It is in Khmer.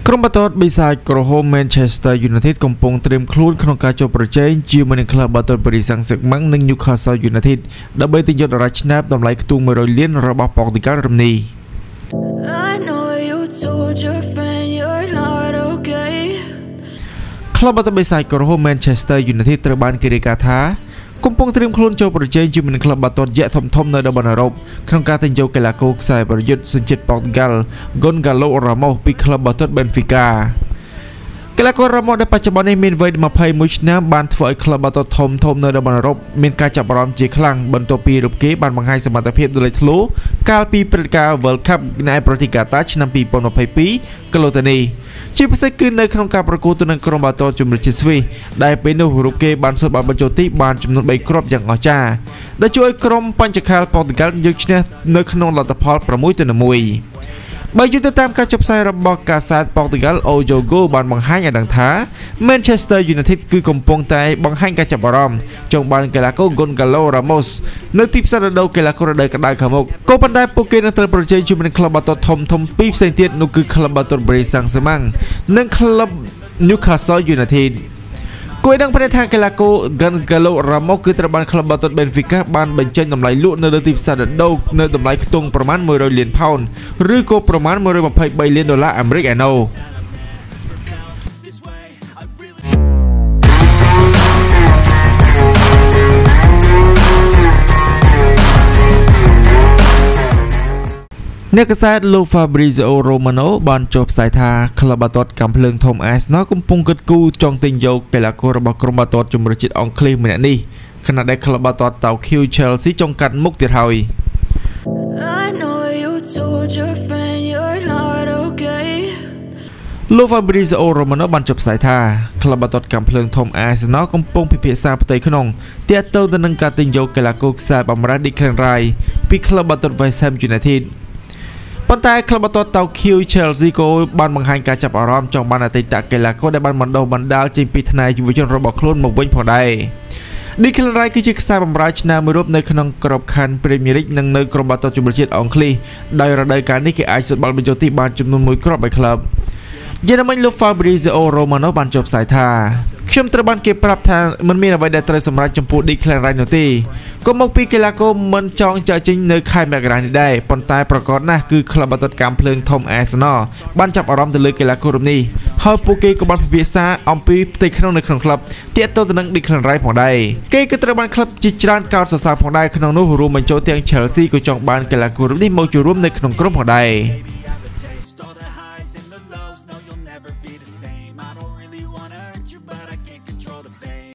ក្រុមបាល់ទាត់បិសាចក្រហម Manchester United កំពុងត្រៀមខ្លួនក្នុងការចូលប្រជែងជាមួយនឹងក្លឹបបាល់ទាត់ប៉ារីស Saint-Germain និង Newcastle United ដើម្បីទិញយកតារាឆ្នើបតម្លៃខ្ទង់100 លានរបស់ប៉ូទុយហ្គាល់រំនេះក្លឹបបាល់ទាត់បិសាចក្រហម Manchester United ត្រូវបានគេរាយការណ៍ថាកំពុងត្រៀមខ្លួនចូលប្រជែងជាមួយនឹងក្លឹបបាល់ទាត់យក្សធំៗនៅតំបន់អឺរ៉ុបក្នុងការទិញយកកីឡាករខ្សែប្រយុទ្ធសញ្ជាតិប៉ូទុយហ្គាល់ Gonçalo Ramos ពីក្លឹបបាល់ទាត់ Benfica កីឡាករ Ramos ដែលបច្ចុប្បន្ននេះមានវ័យ21ឆ្នាំបានធ្វើឲ្យក្លឹបបាល់ទាត់ធំៗនៅតំបន់អឺរ៉ុបមានការចាប់អារម្មណ៍ជាខ្លាំងបន្ទាប់ពីរូបគេបានបង្ហាញសមត្ថភាពដ៏លេចធ្លោកាលពីព្រឹត្តិការណ៍ World Cup នៅប្រទេសកាតាឆ្នាំ2022កន្លងទៅនេះជាពិសេសគឺនៅក្នុងការប្រកួតទៅនឹងក្រុមបាល់ទាត់ជម្រើសជាតិស្វីសដែលពេលនោះរូបគេបានសូត្របាល់បញ្ចូលទីបានចំនួន3គ្រាប់យ៉ាងអស្ចារ្យដែលជួយឲ្យក្រុមបញ្ចខាលប៉ូទុយហ្គាល់យកឈ្នះនៅក្នុងលទ្ធផល6-1បើយល់ទៅតាមការចុះផ្សាយរបស់កាសែតប៉ូទុយហ្គាល់ O Jogo បានបង្ហាញឲ្យដឹងថា Manchester United គឺកំពុងតែបង្ហាញការចាប់អារម្មណ៍ចង់បានកីឡាករ Gonçalo Ramos នៅទីផ្សាររដូវកីឡាកររដូវក្តៅខាងមុខក៏ប៉ុន្តែពួកគេនឹងត្រូវប្រជែងជាមួយនឹងក្លឹបបាល់ទាត់ធំៗពីរផ្សេងទៀតនោះគឺក្លឹបបាល់ទាត់ Paris Saint-Germain និងក្លឹប Newcastle Unitedគួរដឹងប្រទេសថាកីឡាករ Gonçalo Ramos គឺត្រូវបានក្លឹបបាល់ទាត់ Benfica បានបញ្ចេញតម្លៃលក់នៅលើទីផ្សាររដូវនៅតម្លៃខ្ទង់ប្រមាណ100 លានផោនឬក៏ប្រមាណ123 លានដុល្លារអាមេរិកឯណូអ្នកកាសែតលោក Fabrizio Romano បានចុះផ្សាយថាក្លឹបបាល់ទាត់កាំភ្លើងធំ Arsenal កំពុងគិតគូរចង់ទិញយកកីឡាកររបស់ក្រុមបាល់ទាត់ជម្រើសជាតិអង់គ្លេសម្នាក់នេះខណៈដែលក្លឹបបាល់ទាត់ Tokyo Chelsea ចង់កាត់មុខទៀតហើយលោក Fabrizio Romano បានចុះផ្សាយថាក្លឹបបាល់ទាត់កាំភ្លើងធំ Arsenal កំពុងពិភាក្សាផ្ទៃក្នុងទាក់ទងទៅនឹងការទិញយកកីឡាករខ្សែបម្រើ Declan Rice ពីក្លឹបបាល់ទាត់ West Ham Unitedប៉ុន្តែក្លឹបបាល់ទាត់ Tokyo Chelsea ក៏បានបង្ហាញការចាប់អារម្មណ៍ចង់បានអតីតកីឡាករដែលបានបណ្ដុះបណ្ដាលចេញពីថ្នាក់យុវជនរបស់ខ្លួនមកវិញផងដែរ Declan Rice គឺជាខ្សែបម្រើឆ្នាំមួយរូបនៅក្នុងក្របខ័ណ្ឌ Premier League និងនៅក្រុមបាល់ទាត់ជម្រើសជាតិអង់គ្លេសដោយរដូវកាលនេះគេអាចសូត្របាល់បញ្ចូលទីបានចំនួន1គ្រាប់ឲ្យក្លឹបយ៉ាងណាមិញលោក Fabrizio Romano បានចុះផ្សាយថាខ្ញុំត្រូវបានគេប្រាប់ថាមិនមានអ្វីដែលត្រូវសម្រេចចំពោះ Declan Rice នោះទេក៏មកពីកីឡាករមិនចង់ចាក់ចេញនៅខែមករានេះដែរប៉ុន្តែប្រកបណាស់គឺក្លឹបបាល់ទាត់កាំភ្លើងធំ Arsenal បានចាប់អារម្មណ៍ទៅលើកីឡាកររូបនេះហើយពួកគេក៏បានពិភាក្សាអំពីផ្ទៃក្នុងនៅក្នុងក្លឹបទាក់ទងទៅនឹង Declan Rice ផងដែរគេក៏ត្រូវបានក្លឹបជាច្រើនកោតសរសើរផងដែរក្នុងនោះរួមបញ្ចូលទាំង Chelsea ក៏ចង់បានកីឡាកររូបនេះមកចូលរួមនៅក្នុងក្រុមផងដែរ